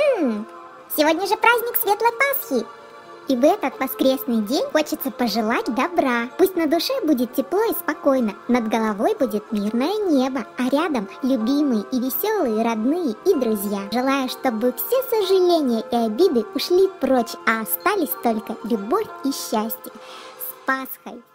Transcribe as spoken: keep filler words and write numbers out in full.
Хм, сегодня же праздник Светлой Пасхи. И в этот воскресный день хочется пожелать добра. Пусть на душе будет тепло и спокойно, над головой будет мирное небо, а рядом любимые и веселые родные и друзья. Желаю, чтобы все сожаления и обиды ушли прочь, а остались только любовь и счастье. С Пасхой!